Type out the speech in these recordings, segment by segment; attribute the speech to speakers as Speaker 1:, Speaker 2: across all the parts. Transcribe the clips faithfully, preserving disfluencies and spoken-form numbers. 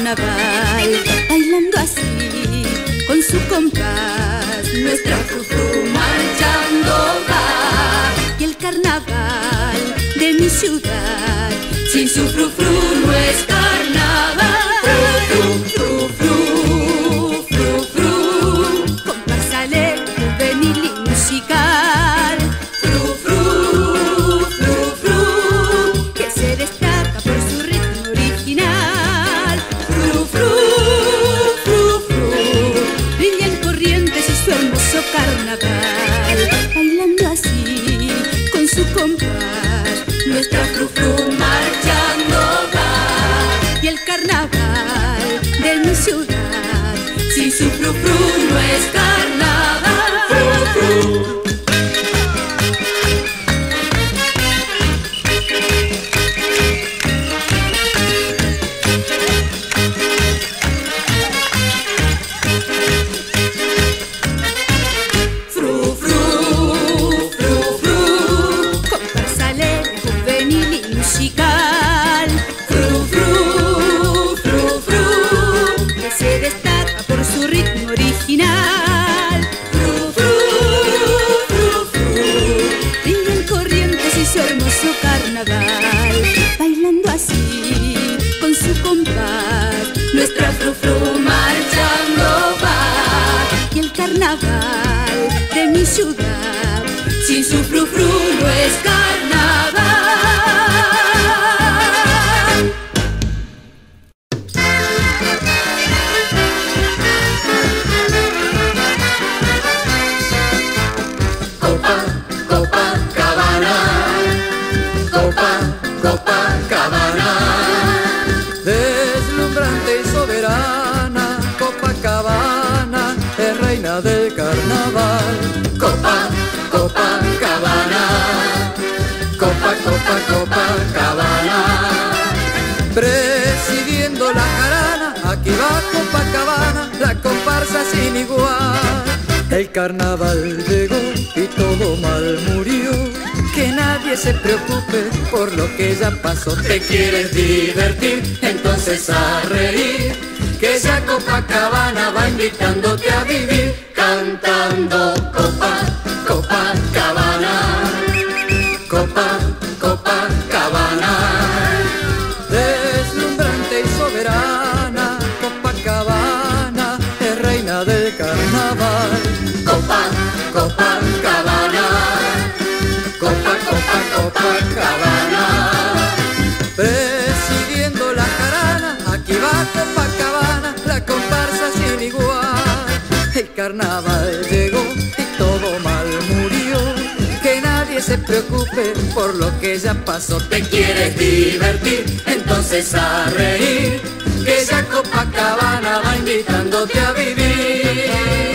Speaker 1: carnaval, bailando así, con su compás, nuestra frufru marchando va. Y el carnaval de mi ciudad, sin su frufru no es carnaval. Fru, fru, fru, fru, compás alegre, juvenil y musical. Fru, fru, fru, fru, que se destaca por su ritmo original. Fru, fru, fru, fru, brilla en Corrientes y su hermoso carnaval, bailando así, con su compás, nuestra fru, fru marchando va. Y el carnaval de mi ciudad, sin su fru, fru no es carnaval. Fru, fru. Bailando así, con su compás, nuestra fru, fru marchando va. Y el carnaval de mi ciudad, sin su fru, fru no es carnaval.
Speaker 2: Copa, Copacabana, Copa, Copacabana,
Speaker 3: deslumbrante y soberana, Copacabana es reina del carnaval.
Speaker 2: Copa, Copacabana, Copa, Copa, Copacabana,
Speaker 3: presidiendo la jarana, aquí va Copacabana, la comparsa sin igual. El carnaval llegó y todo mal murió, que nadie se preocupe por lo que ya pasó.
Speaker 2: ¿Te quieres divertir? Entonces a reír, que ya Copacabana va invitándote a vivir, cantando Copa, Copacabana, Copa, Copacabana.
Speaker 3: Deslumbrante y soberana, Copacabana es reina del carnaval.
Speaker 2: Copa, Copacabana, Copa, Copa, Copacabana,
Speaker 3: presidiendo la jarana, aquí va Copacabana, la comparsa sin igual. El carnaval llegó y todo mal murió, que nadie se preocupe por lo que ya pasó.
Speaker 2: ¿Te quieres divertir? Entonces a reír, que ya Copacabana va invitándote a vivir.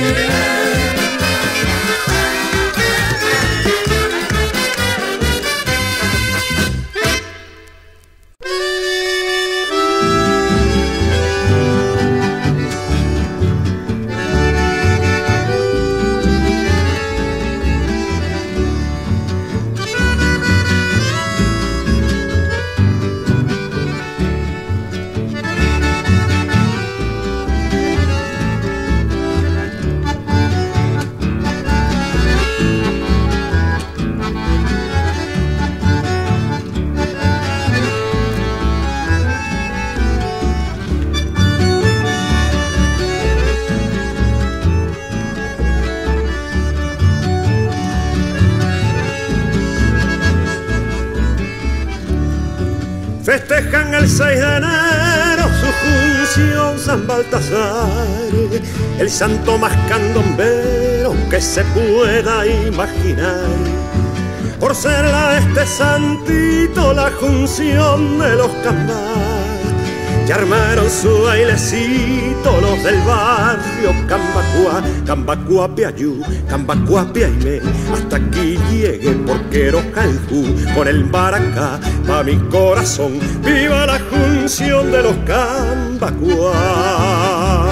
Speaker 4: Festejan el seis de enero su función San Baltasar, el santo más candombero que se pueda imaginar. Por ser la este santito la junción de los cambas, ya armaron su bailecito los del barrio Cambacuá, Cambacuá Piayú, Cambacuá Piaimé, hasta aquí llegue Porquero Caljú, con el maracá pa' mi corazón, viva la junción de los Cambacuá.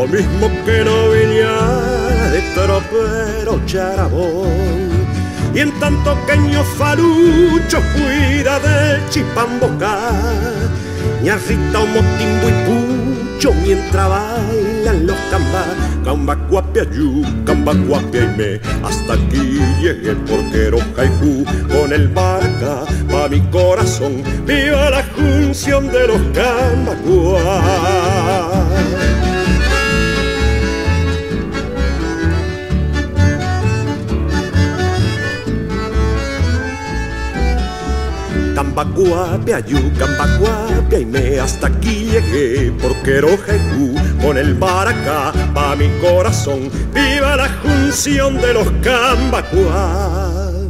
Speaker 4: lo mismo que no viniera de tropero charabón. Y en tanto queño falucho cuida del chipamboca, ñarrita o motimbo y pucho mientras bailan los cambas. Camba cuapia yu, camba cuapia y me, hasta aquí llegué porque Rojaijú con el barca pa' mi corazón. Viva la junción de los cambacuá. Cambacuapia, yu, cambacuapia y me, hasta aquí llegué porque Rojaijú con el baracá pa' mi corazón. Viva la junción de los cambacuá.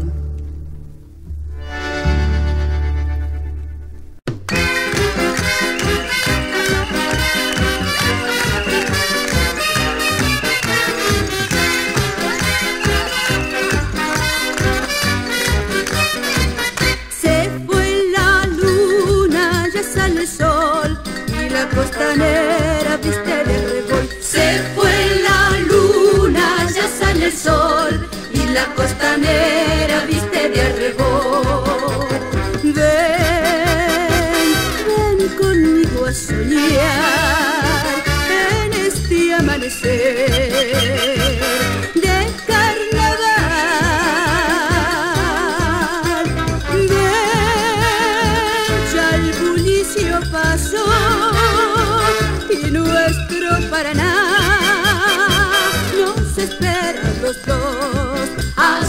Speaker 1: Costanera viste de revol. Se fue la luna, ya sale el sol y la costanera viste de arrebol. Ven, ven conmigo a soñar en este amanecer de carnaval. Ven, ya el bullicio pasó y nuestro Paraná nos espera los dos.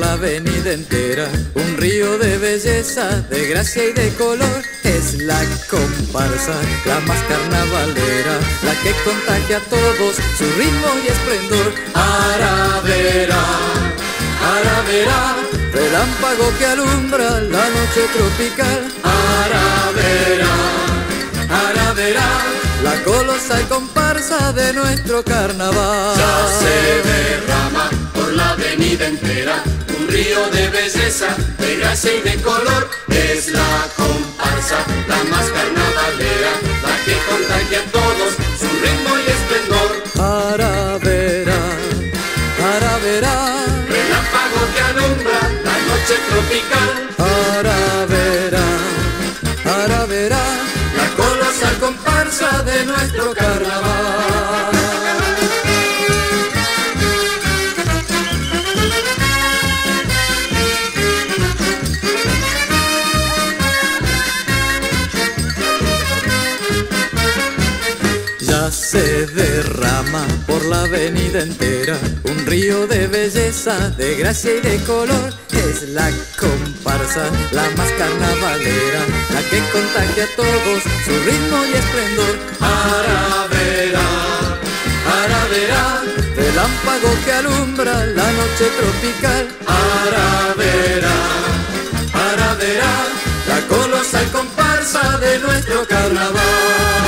Speaker 3: la avenida entera, un río de belleza, de gracia y de color. Es la comparsa, la más carnavalera, la que contagia a todos su ritmo y esplendor. Aravera, aravera, relámpago que alumbra la noche tropical. Aravera, aravera, la colosal comparsa de nuestro carnaval.
Speaker 2: Ya se derrama por la avenida entera un río de belleza, de gracia y de color. Es la comparsa, la más carnavalera, la que contagia a todos su ritmo y esplendor.
Speaker 3: Aravera, aravera,
Speaker 2: relámpago que alumbra la noche tropical.
Speaker 3: Aravera, aravera,
Speaker 2: la colosal comparsa de nuestro carnaval.
Speaker 3: Ya se derrama por la avenida entera un río de belleza, de gracia y de color. Es la comparsa, la más carnavalera, la que contagia a todos su ritmo y esplendor.
Speaker 2: Aravera,
Speaker 3: aravera, relámpago que alumbra la noche tropical.
Speaker 2: aravera,
Speaker 3: aravera, la colosal comparsa de nuestro carnaval.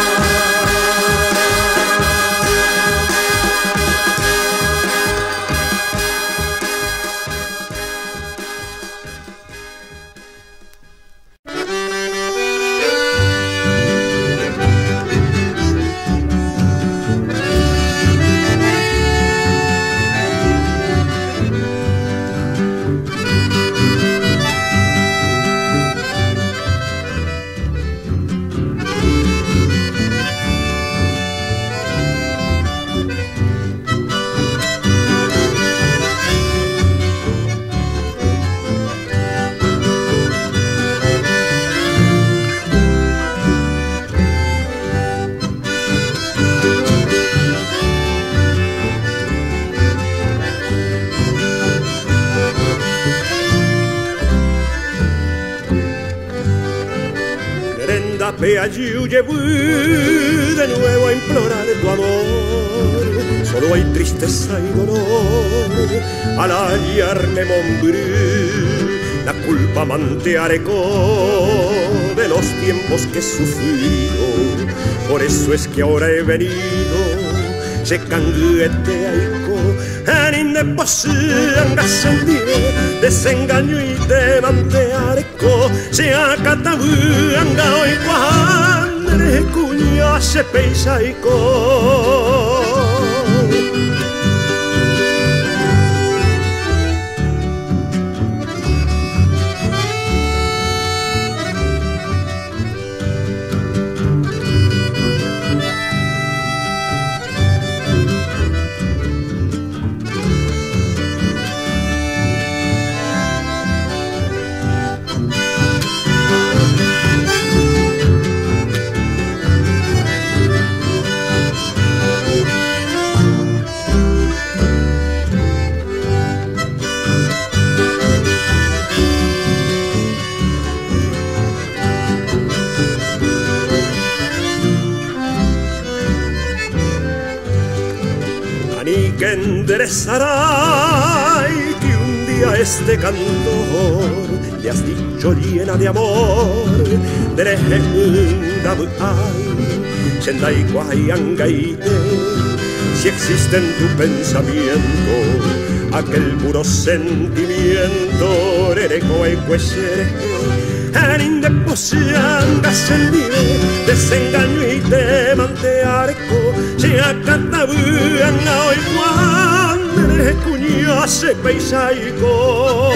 Speaker 4: Allí llevo de nuevo a implorar tu amor. Solo hay tristeza y dolor al hallarme Montbrú. La culpa manteareco de los tiempos que he sufrido. Por eso es que ahora he venido se canguete aico en indeposible sentire desengaño y te manteareco se acatabuanga hoy cuando cuña se peisaico. Que enderezará y que un día este cantor le has dicho llena de amor derejenda buhay sendai guayangaite si existe en tu pensamiento aquel puro sentimiento rereco y cuesere en indeposianga sendire desengaño y te manteareco se acatabuanga hoy cuando cuña se peisaico.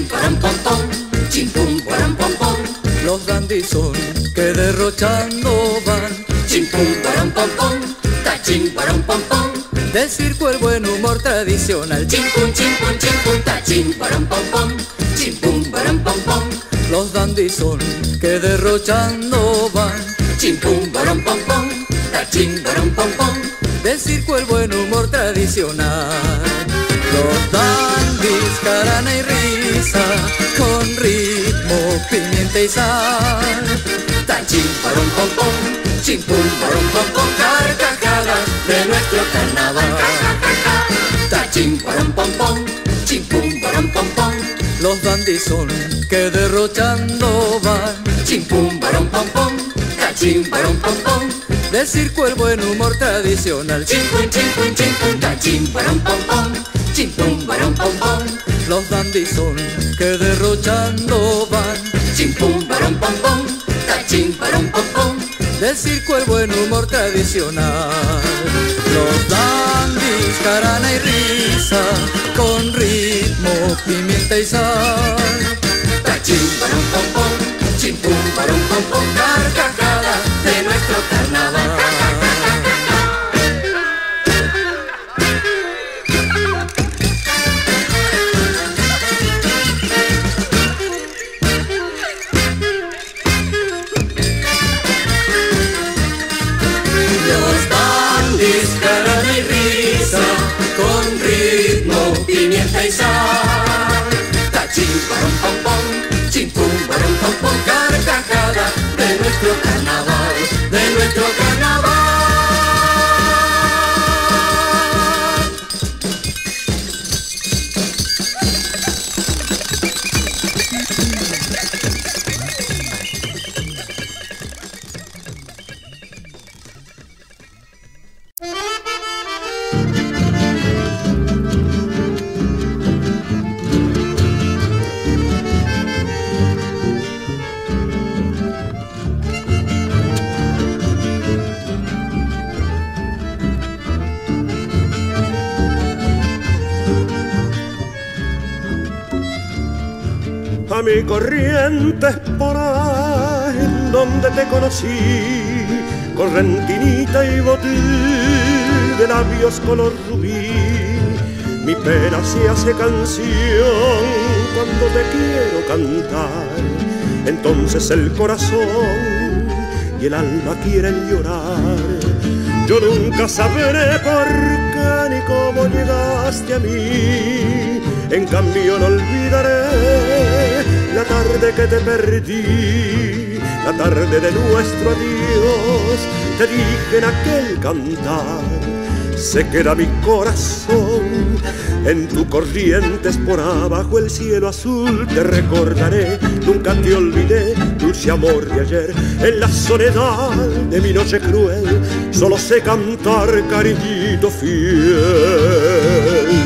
Speaker 2: chim param pom pom, chim pum param pom pom.
Speaker 3: Los dandis son que derrochando van,
Speaker 2: Chim pum param pom pom, ta chim param pom pom.
Speaker 3: del circo el buen humor tradicional.
Speaker 2: Chim pum chim pum chim pum, ta chim param pom pom, chim pum param pom pom.
Speaker 3: Los dandis son que derrochando van,
Speaker 2: Chim pum param pom pom, ta chim param pom pom.
Speaker 3: del circo el buen humor tradicional. Los dandis, carana y risa, con ritmo, pimienta y sal.
Speaker 2: Ta chim param pom pom, chim pum param pom pom. Carcajadas de nuestro carnaval. Ta chim param pom pom, chim pum param pom pom.
Speaker 3: Los dandis son que derrochando van,
Speaker 2: Chim pum param pom pom, ta chim param pom pom.
Speaker 3: del circo el buen humor tradicional.
Speaker 2: Chim pum chim pum chim pum, ta chim param pom pom, chim pum param pom pom.
Speaker 3: Los dandis son que derrochando van,
Speaker 2: Chim pum param pom pom, ta chim param pom pom.
Speaker 3: del circo el buen humor tradicional. Los dandis, carana y risa, con ritmo, pimienta y sal.
Speaker 2: Ta chim param pom pom, chim pum param pom pom. Carcajada de nuestro carnaval. Los dandis, carana y risa, con ritmo, pimienta y sal. Ta chim param pom pom, chim pum param pom pom. Carcajada de nuestro carnaval, de nuestro carnaval.
Speaker 4: A mi Corrientes por ahí donde te conocí, correntinita y botín de labios color rubí. Mi pena se hace canción cuando te quiero cantar, entonces el corazón y el alma quieren llorar. Yo nunca sabré por qué ni cómo llegaste a mí, en cambio no olvidaré la tarde que te perdí, la tarde de nuestro adiós. Te dije en aquel cantar, se queda mi corazón en tu Corrientes por abajo el cielo azul. Te recordaré, nunca te olvidé, dulce amor de ayer. En la soledad de mi noche cruel solo sé cantar, cariñito fiel.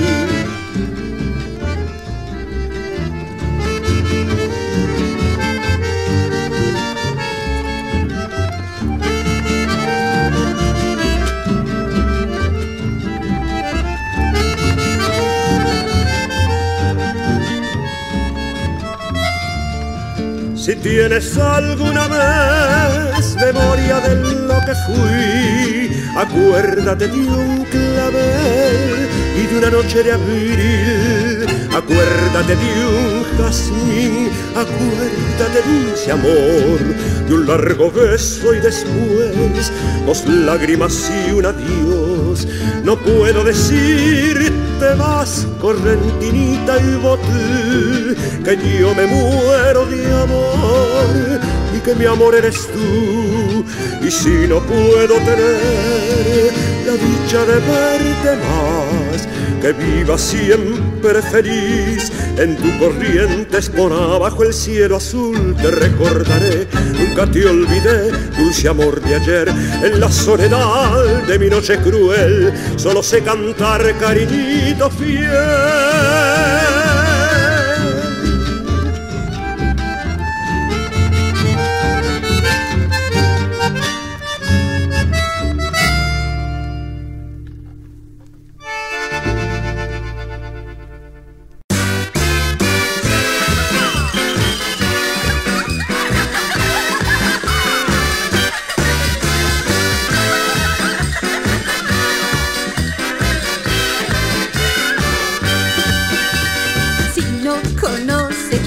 Speaker 4: Si tienes alguna vez memoria de lo que fui, acuérdate de un clavel y de una noche de abril. Acuérdate de un jazmín, acuérdate dulce amor, de un largo beso y después dos lágrimas y un adiós. No puedo decirte más, correntinita y botín, que yo me muero de amor y que mi amor eres tú. Y si no puedo tener la dicha de verte más, que viva siempre feliz en tu Corrientes por abajo el cielo azul. Te recordaré, nunca te olvidé, dulce amor de ayer. En la soledad de mi noche cruel solo sé cantar, cariñito fiel.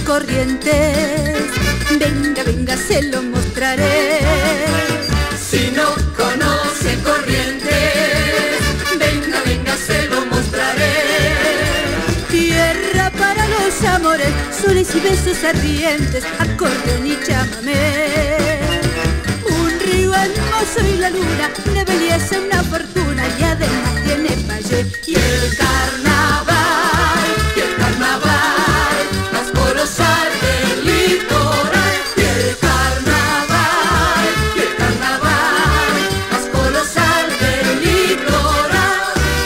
Speaker 1: Corrientes, venga, venga, se lo mostraré.
Speaker 2: Si no conoce Corrientes, venga, venga, se lo mostraré.
Speaker 1: Tierra para los amores, soles y besos ardientes, acordeón y chamamé. Un río hermoso y la luna, una belleza, una fortuna, y además tiene valle.
Speaker 2: Y el carnaval, y el carnaval más colosal del litoral. Y el carnaval, y el carnaval más colosal del litoral.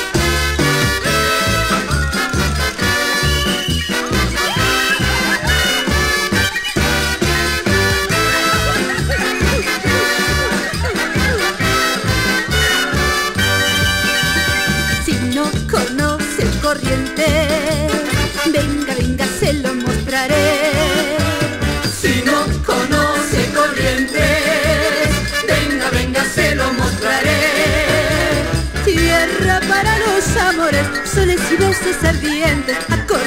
Speaker 1: Si no conoce Corrientes, venga, venga, se lo mostraré.
Speaker 2: Si no conoce Corrientes, venga, venga, se lo mostraré.
Speaker 1: Tierra para los amores, soles y besos ardientes, acordeón